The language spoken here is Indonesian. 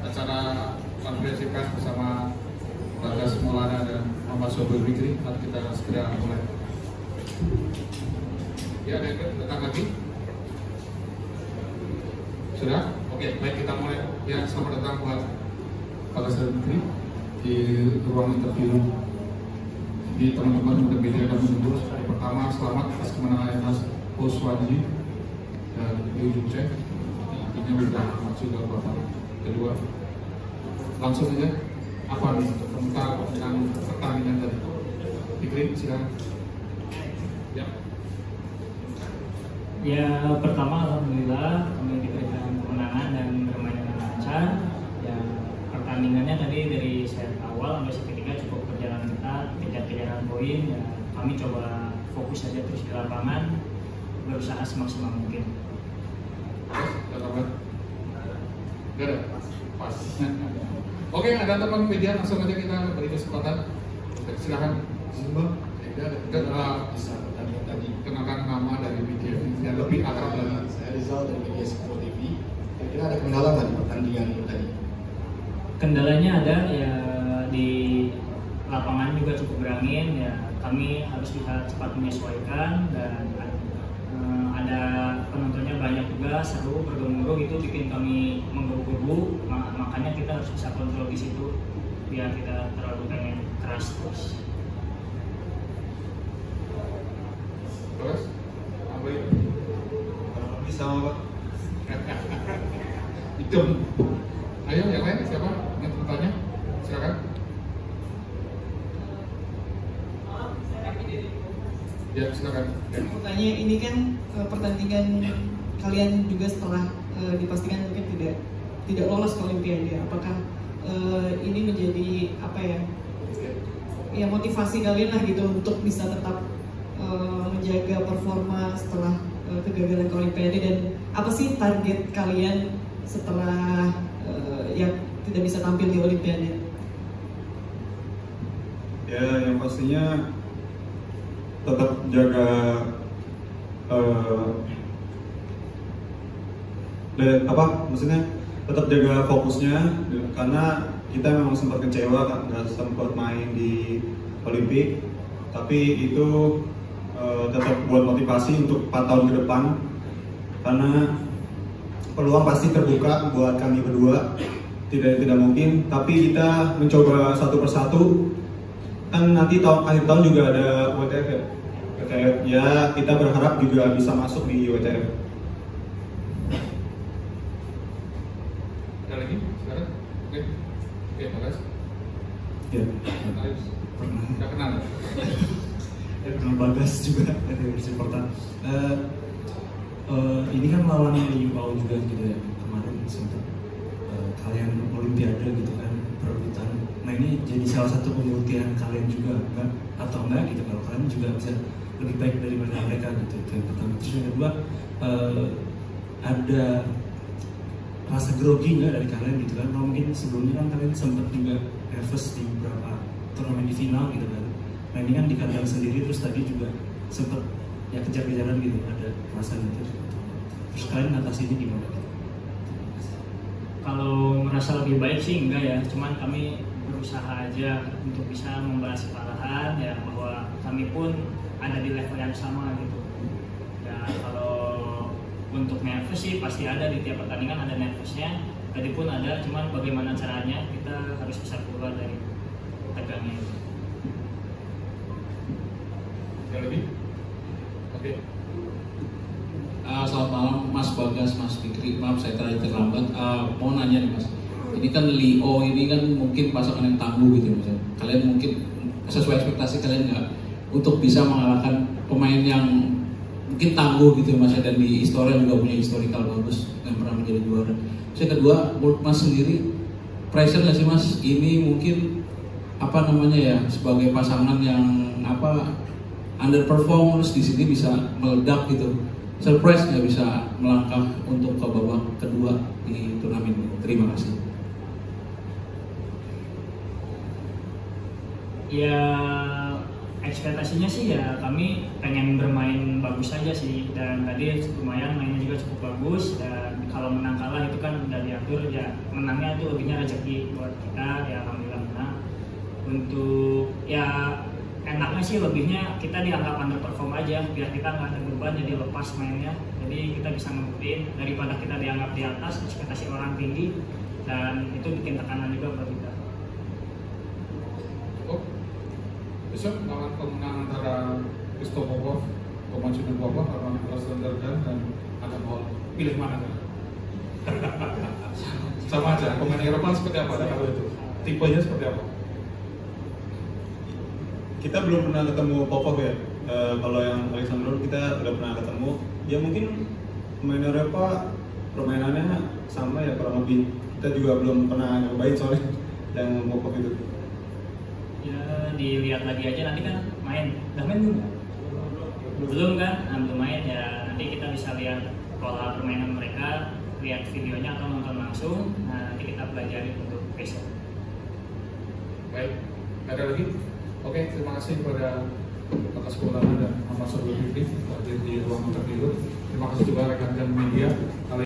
acara konferensi pers bersama Bagas Maulana dan Muhammad Sobir Fikri. Mari kita segera mulai. Ya, ada yang datang lagi? Sudah? Oke, baik, kita mulai. Ya, selamat datang buat Bagas Fikri di ruang interview. Di teman-teman udah beda dan menunggu. Pertama, selamat atas kemenangan atas Oswandi dan Liu Junchen. Ini sudah masuk ke babak kedua. Langsung aja, apa nih tentang dengan pertandingan tadi? Fikri, silakan. Ya. Ya, pertama alhamdulillah kami diberikan kemenangan dan bermain dengan lancar. Ya, pertandingannya tadi dari set awal sampai set ketiga cukup berjalan ketat, kejar-kejaran poin. Ya, kami coba fokus saja terus di lapangan, berusaha semaksimal mungkin. Gak ada? Pas. Oke, ada teman media, langsung aja kita beri kesempatan. Silakan. Simba, bisa tadi kenalkan nama dari media yang lebih akrab lagi. Saya Rizal dari Media Sepuluh TV. Kira-kira ada kendala nggak di pertandingan tadi? Kendalanya ada ya, di lapangan juga cukup berangin ya, kami harus bisa cepat menyesuaikan dan ada penontonnya banyak juga, seru bergemuruh, itu bikin kami menggebu-gebu, makanya kita harus bisa kontrol di situ biar kita terlalu pengen keras terus. Terus, apa itu? Bisa Pak? Itu. Ayo, yang lain siapa? Yang bertanya? Silakan. Ya, silakan. Ya. Pertanyaan ini kan pertandingan kalian juga setelah dipastikan mungkin tidak lolos ke Olimpiade. Apakah ini menjadi apa ya? Ya motivasi kalian lah gitu untuk bisa tetap menjaga performa setelah kegagalan ke Olimpiade, dan apa sih target kalian setelah yang tidak bisa tampil di Olimpiade? Ya, yang pastinya tetap jaga maksudnya tetap jaga fokusnya, karena kita memang sempat kecewa kan nggak sempat main di Olimpik, tapi itu tetap buat motivasi untuk 4 tahun ke depan, karena peluang pasti terbuka buat kami berdua, tidak mungkin, tapi kita mencoba satu persatu. Kan nanti akhir tahun juga ada WTF ya. WTF ya, kita berharap juga bisa masuk di WTF. Ada lagi? Sekarang? Oke. Oke, Bagas. Ya. Udah kenal. Ya, kenal Bagas juga dari supporter. Ini kan lawan Liu Pao juga gitu ya, kemarin sempat kalian Olimpiade gitu kan, perebutan. Nah ini jadi salah satu pembuktian kalian juga kan, atau enggak gitu, kalau kalian juga bisa lebih baik daripada mereka gitu. Itu yang pertama. Terus yang kedua, ada rasa grogi nggak dari kalian gitu kan? Kalau mungkin sebelumnya kan kalian sempat juga nervous di beberapa turnamen di final gitu kan. Nah ini kan di kandang sendiri, terus tadi juga sempat ya kejar-kejaran gitu, ada perasaan itu. Terus kalian ngatasinnya gimana gitu? Kalau merasa lebih baik sih enggak ya, cuman kami berusaha aja untuk bisa membalas kesalahan ya, bahwa kami pun ada di level yang sama gitu. Ya kalau untuk nervous sih pasti ada, di tiap pertandingan ada nervousnya, tadi pun ada, cuman bagaimana caranya kita harus bisa keluar dari tegangnya itu. Yang lebih? Oke. Selamat malam Mas Bagas, Mas Fikri. Maaf saya terlambat. Mau nanya nih Mas, ini kan Leo ini kan mungkin pasangan yang tangguh gitu Mas. Kalian mungkin sesuai ekspektasi kalian nggak untuk bisa mengalahkan pemain yang mungkin tangguh gitu Mas, dan di histori juga punya historical bagus dan pernah menjadi juara. Yang kedua, menurut Mas sendiri pressure nggak sih Mas? Ini mungkin apa namanya ya, sebagai pasangan yang underperform, terus di sini bisa meledak gitu. Surprise nggak bisa melangkah untuk ke babak kedua di turnamen ini? Terima kasih. Ya ekspektasinya sih ya kami pengen bermain bagus saja sih, dan tadi lumayan mainnya juga cukup bagus, dan kalau menang kalah itu kan udah diatur ya, menangnya itu lebihnya rezeki buat kita ya, alhamdulillah menang. Untuk ya enaknya sih lebihnya kita dianggap underperform aja, biar kita nggak ada beban jadi lepas mainnya, jadi kita bisa ngebuktiin daripada kita dianggap di atas ekspektasi orang tinggi, dan itu bikin tekanan juga buat kita. Besok lawan pemenang antara Risto Popov, Komansuddin Popov, Arman Alexander dan Adam Hall. Pilih mana kan? Sama aja. Pemain Eropa seperti apa kalau itu? Tipenya seperti apa? Kita belum pernah ketemu Popov ya. Kalau yang Alexander kita udah pernah ketemu. Ya mungkin pemain Eropa permainannya sama ya kurang lebih. Kita juga belum pernah nyobain soalnya yang Popov itu. Ya dilihat lagi aja, nanti kan main. Udah main belum? Belum kan? Nah, belum main ya, nanti kita bisa lihat pola permainan mereka, lihat videonya atau nonton langsung. Nah, nanti kita pelajari untuk besok. Baik, ada lagi? Oke, terima kasih kepada Bapak Sekolah dan Muhammad Sobel Fikri hadir di ruang interview. Terima kasih juga rekan-rekan media.